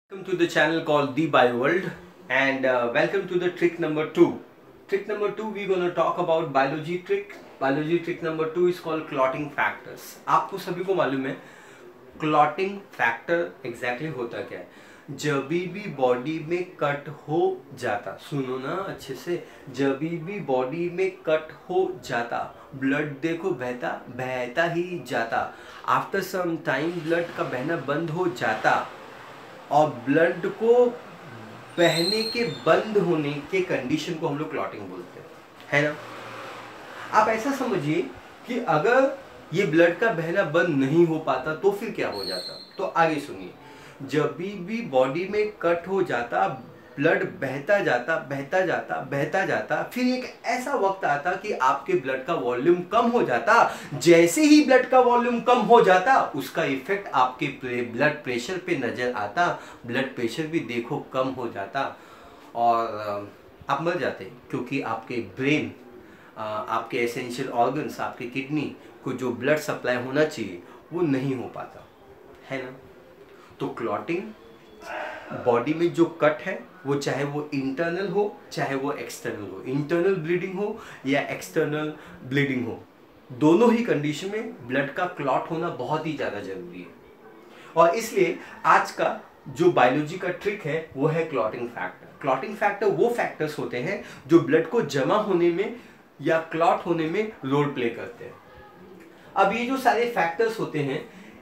Welcome to the channel called The Bio World and welcome to the trick number 2. Trick number 2 we're going to talk about biology trick. Biology trick number 2 is called clotting factors. आपको सभी को मालूम है clotting factor exactly होता क्या है. जब भी बॉडी में कट हो जाता, सुनो ना अच्छे से, जब भी बॉडी में कट हो जाता ब्लड देखो बहता ही जाता. आफ्टर सम टाइम ब्लड का बहना बंद हो जाता और ब्लड को बहने के बंद होने के कंडीशन को हम लोग क्लॉटिंग बोलते हैं, है ना. आप ऐसा समझिए कि अगर ये ब्लड का बहना बंद नहीं हो पाता तो फिर क्या हो जाता. तो आगे सुनिए. जब भी बॉडी में कट हो जाता ब्लड बहता जाता, फिर एक ऐसा वक्त आता कि आपके ब्लड का वॉल्यूम कम हो जाता. जैसे ही ब्लड का वॉल्यूम कम हो जाता उसका इफेक्ट आपके ब्लड प्रेशर पे नजर आता. ब्लड प्रेशर भी देखो कम हो जाता और आप मर जाते क्योंकि आपके ब्रेन, आपके एसेंशियल ऑर्गन्स, आपके किडनी को जो ब्लड सप्लाई होना चाहिए वो नहीं हो पाता, है ना. तो क्लॉटिंग बॉडी में जो कट है वो चाहे वो इंटरनल हो चाहे वो एक्सटर्नल हो, इंटरनल ब्लीडिंग हो या एक्सटर्नल ब्लीडिंग हो, दोनों ही कंडीशन में ब्लड का क्लॉट होना बहुत ही ज़्यादा जरूरी है. और इसलिए आज का जो बायोलॉजी का ट्रिक है वो है क्लॉटिंग फैक्टर. क्लॉटिंग फैक्टर वो फैक्टर्स होते हैं जो ब्लड को जमा होने में या क्लॉट होने में रोल प्ले करते हैं. अब ये जो सारे फैक्टर्स होते हैं,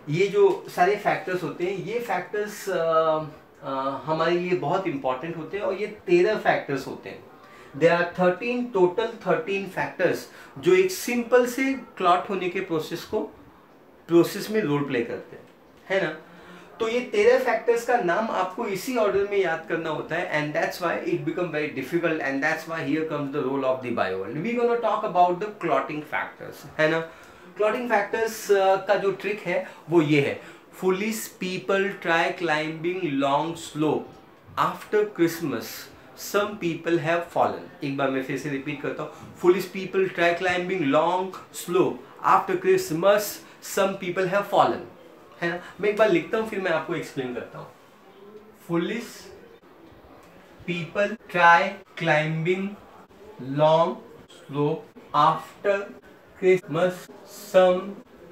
ये फैक्टर्स हमारे लिए बहुत इंपॉर्टेंट होते हैं और ये 13 फैक्टर्स होते हैं. देयर आर 13 फैक्टर्स जो एक सिंपल से क्लॉट होने के प्रोसेस में रोल प्ले करते हैं, है ना. तो ये 13 फैक्टर्स का नाम आपको इसी ऑर्डर में याद करना होता है and that's why it become very difficult and that's why here comes the role of the bio world. We gonna talk about the clotting factors, है ना. क्लॉटिंग फैक्टर्स का जो ट्रिक है वो ये है. Foolish people try climbing long slope. After Christmas, some people have fallen. एक बार मैं फिर से रिपीट करता हूँ. Foolish people try climbing long slope. After Christmas, some people have fallen. है ना. मैं एक बार लिखता हूँ फिर मैं आपको एक्सप्लेन करता हूँ. Foolish people try climbing long slope. After Christmas, some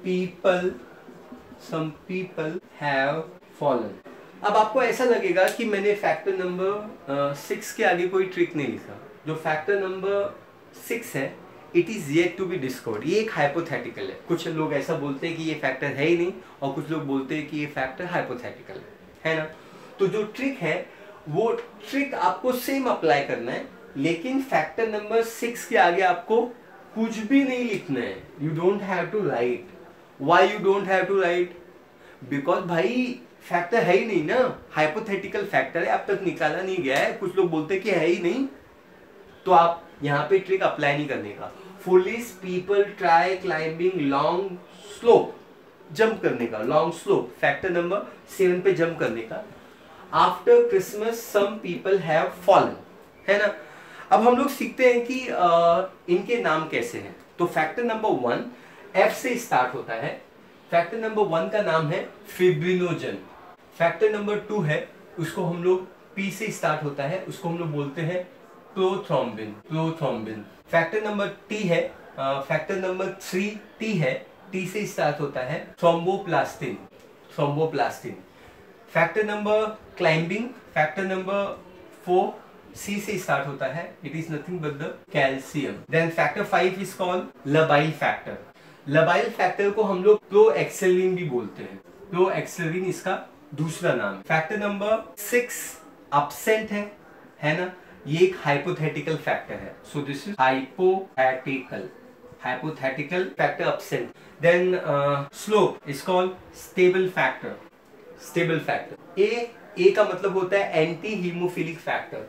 people have fallen. अब आपको ऐसा लगेगा कि मैंने फैक्टर नंबर 6 के आगे कोई ट्रिक नहीं लिखा. जो फैक्टर नंबर 6 है it is yet to be discovered. ये एक हाइपोथेटिकल है. कुछ लोग ऐसा बोलते हैं कि ये फैक्टर है ही नहीं और कुछ लोग बोलते हैं कि ये फैक्टर हाइपोथेटिकल है ना. तो जो ट्रिक है वो ट्रिक आपको सेम अप्लाई करना है, लेकिन फैक्टर नंबर 6 के आगे आपको कुछ भी नहीं लिखना है. You don't have to write. Why you don't have to write? Because भाई फैक्टर है ही नहीं ना, हाइपोथेटिकल फैक्टर है, अब तक निकाला नहीं गया है. कुछ लोग बोलते कि है ही नहीं, तो आप यहाँ पे ट्रिक अप्लाई नहीं करने का. Foolish people try climbing long slope, jump करने का. लॉन्ग स्लोप फैक्टर नंबर 7 पे जंप करने का. After Christmas some people have fallen, है ना. अब हम लोग सीखते हैं कि इनके नाम कैसे हैं. तो फैक्टर नंबर 1 F से स्टार्ट होता है. फैक्टर नंबर 1 का नाम है फिब्रिनोजन. फैक्टर नंबर 2 है, उसको हम लोग P से स्टार्ट होता है, उसको हम लोग बोलते हैं प्रोथ्रोम्बिन. फैक्टर नंबर T है. फैक्टर नंबर 3 T है, T से स्टार्ट होता है, thromboplastin. Factor number climbing, factor number 4 C से स्टार्ट होता है, it is nothing but the calcium. Then factor 5 is called labile factor. Labile factor को हम लोग प्रोएक्सेलिन भी बोलते हैं. प्रोएक्सेलिन इसका दूसरा नाम. फैक्टर नंबर 6 अपसेंट है ना. ये एक हाइपोथेटिकल फैक्टर है. So this is hypothetical factor absent. Then slope is called stable factor. A का मतलब होता है anti hemophilic factor.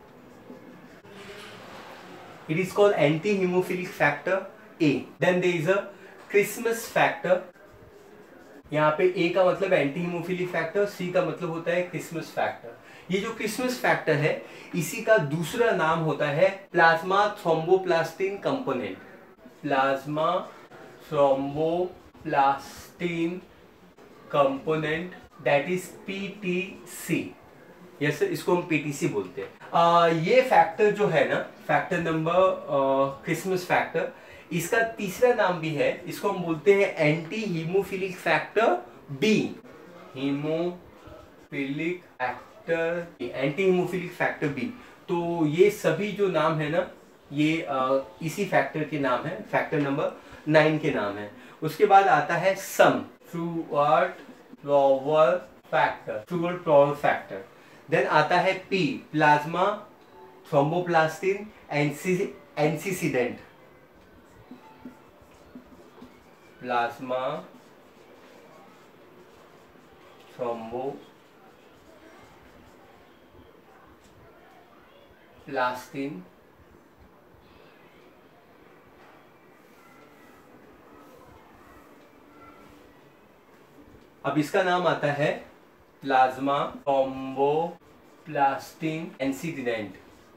It is called anti-hemophilic factor A. Then there is a Christmas factor. यहाँ पे A का मतलब anti hemophilic factor, C का मतलब होता है क्रिसमस फैक्टर. ये जो क्रिसमस फैक्टर है इसी का दूसरा नाम होता है plasma thromboplastin component. Plasma thromboplastin component, that is PTC. Yes, इसको हम पीटीसी बोलते हैं। ये फैक्टर जो है ना, फैक्टर नंबर क्रिसमस फैक्टर, इसका तीसरा नाम भी है, इसको हम बोलते हैं anti hemophilic factor B. Hemophilic factor, anti hemophilic factor B. तो ये सभी जो नाम है ना, ये इसी फैक्टर के नाम है, फैक्टर नंबर 9 के नाम है। उसके बाद आता है some, Stuart Prower factor, Stuart Prower factor. Then आता है P, plasma thromboplastin antecedent, plasma thromboplastin अब इसका नाम आता है plasma thromboplastin antecedent.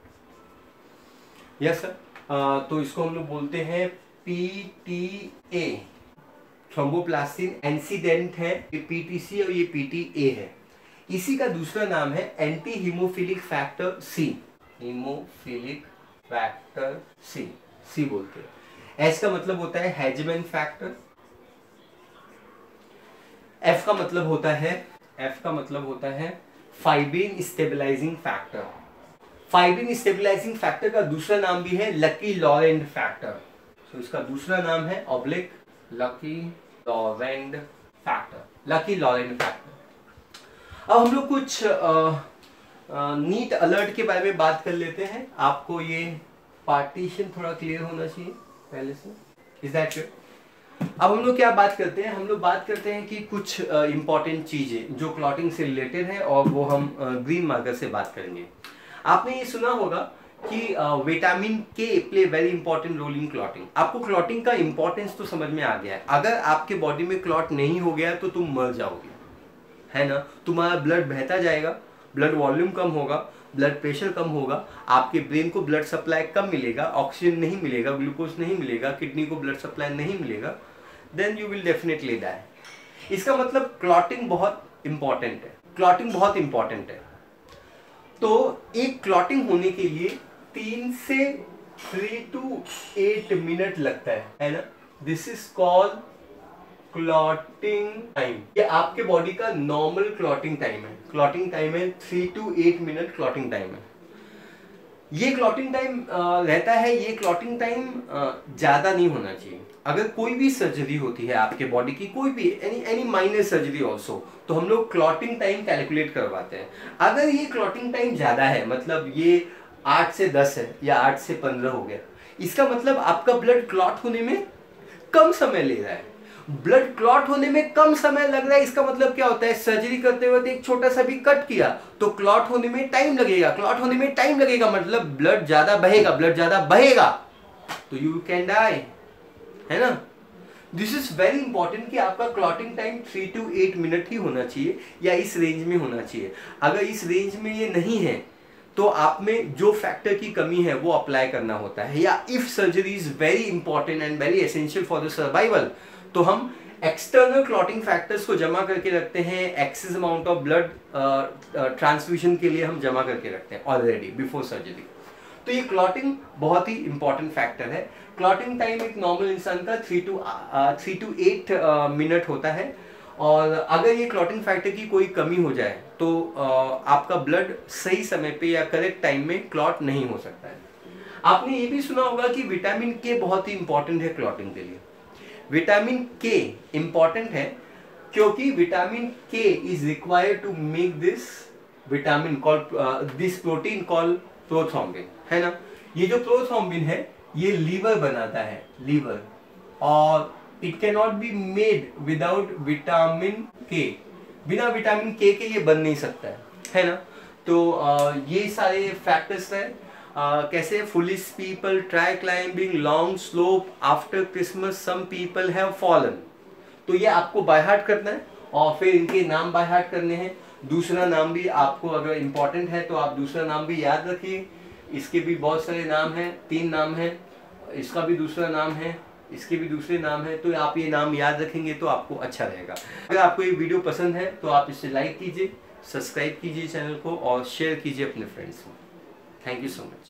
Yes sir, तो इसको हम लोग बोलते हैं पीटीए, थ्रोम्बोप्लास्टिन एंटीसीडेंट है, ये पीटीसी और ये पीटीए है। इसी का दूसरा नाम है anti hemophilic factor C, hemophilic factor C, C बोलते हैं। एस का मतलब होता है हेजमैन फैक्टर, एफ का मतलब होता है fibrin stabilizing factor. Fibrin stabilizing factor का दूसरा नाम भी है लकी लॉरेंट फैक्टर। तो इसका दूसरा नाम है oblique Laki Lorand factor, Laki Lorand factor. अब हम लोग कुछ नीट अलर्ट के बारे में बात कर लेते हैं। आपको ये पार्टीशन थोड़ा क्लियर होना चाहिए पहले से, इज दैट क्लियर? अब हम लोग क्या बात करते हैं, हम लोग बात करते हैं कि कुछ इंपॉर्टेंट चीजें जो क्लॉटिंग से रिलेटेड है, और वो हम ग्रीन मार्कर से बात करेंगे। आपने ये सुना होगा कि vitamin K play very important role in clotting. आपको क्लॉटिंग का इंपॉर्टेंस तो समझ में आ गया है। अगर आपके बॉडी में क्लॉट नहीं हो गया तो तुम मर जाओगे, है ना। तुम्हारा ब्लड बहता जाएगा, ब्लड वॉल्यूम कम होगा, ब्लड प्रेशर कम होगा, आपके ब्रेन को ब्लड सप्लाई कम मिलेगा, ऑक्सीजन नहीं मिलेगा, ग्लूकोज नहीं मिलेगा, किडनी को ब्लड सप्लाई नहीं मिलेगा, then you will definitely die. इसका मतलब क्लॉटिंग बहुत इंपॉर्टेंट है, क्लॉटिंग बहुत इंपॉर्टेंट है। तो एक क्लॉटिंग होने के लिए 3 से 3 to 8 मिनट लगता है ना। This is called clotting time. ये आपके बॉडी का नॉर्मल क्लॉटिंग टाइम है। क्लॉटिंग टाइम है 3 to 8 मिनट क्लॉटिंग टाइम है। ये क्लॉटिंग टाइम रहता है, ये क्लॉटिंग टाइम ज्यादा नहीं होना चाहिए। अगर कोई भी सर्जरी होती है आपके बॉडी की, कोई भी एनी माइनर सर्जरी ऑल्सो, तो हम लोग क्लॉटिंग टाइम कैलकुलेट करवाते हैं। अगर ये क्लॉटिंग टाइम ज्यादा है, मतलब ये 8 से 10 है या 8 से 15 हो गया, इसका मतलब आपका ब्लड क्लॉट होने में कम समय ले रहा है। ब्लड क्लॉट होने में कम समय लग रहा है, इसका मतलब क्या होता है, सर्जरी करते हुए एक छोटा सा भी कट किया तो क्लॉट होने में टाइम लगेगा। क्लॉट होने में टाइम लगेगा मतलब ब्लड ज्यादा बहेगा, ब्लड ज्यादा बहेगा तो यू कैन डाई, है ना। दिस इज वेरी इंपॉर्टेंट कि आपका क्लॉटिंग टाइम 3 to 8 मिनट ही होना चाहिए, या इस रेंज में होना चाहिए। अगर इस रेंज में ये नहीं है तो आप में जो फैक्टर की कमी है वो अप्लाई करना होता है। या if surgery is very important and very essential for the survival, तो हम एक्सटर्नल क्लॉटिंग फैक्टर्स को जमा करके रखते हैं। Excess amount of blood transfusion के लिए हम जमा करके रखते हैं ऑलरेडी बिफोर सर्जरी। तो ये क्लॉटिंग बहुत ही इंपॉर्टेंट फैक्टर है। क्लॉटिंग टाइम एक नॉर्मल इंसान का 3 to 8 मिनट होता है, और अगर ये क्लॉटिंग फैक्टर की कोई कमी हो जाए तो आपका ब्लड सही समय पे या करेक्ट टाइम में क्लॉट नहीं हो सकता है। आपने ये भी सुना होगा कि विटामिन के बहुत ही इंपॉर्टेंट है क्लॉटिंग के लिए। विटामिन के इंपॉर्टेंट है क्योंकि vitamin K is required to make this vitamin called this protein called prothrombin, है ना। ये जो प्रोथ्रोम्बिन है ये लीवर बनाता है, लीवर, और it can not be made without vitamin K. बिना विटामिन के ये बन नहीं सकता है ना। तो ये सारे फैक्टर्स हैं। कैसे, foolish people try climbing long slope after Christmas, some people have fallen. तो ये आपको बाय हार्ट करना है, और फिर इनके नाम बाय हार्ट करने हैं। दूसरा नाम भी आपको अगर इंपॉर्टेंट है तो आप दूसरा नाम भी याद रखिए। इसके भी बहुत सारे नाम हैं, 3 नाम हैं, इसका भी दूसरा नाम है, इसके भी दूसरे नाम है। तो आप ये नाम याद रखेंगे तो आपको अच्छा रहेगा। अगर आपको ये वीडियो पसंद है तो आप इसे लाइक कीजिए, सब्सक्राइब कीजिए चैनल को और शेयर कीजिए अपने फ्रेंड्स में। Thank you so much.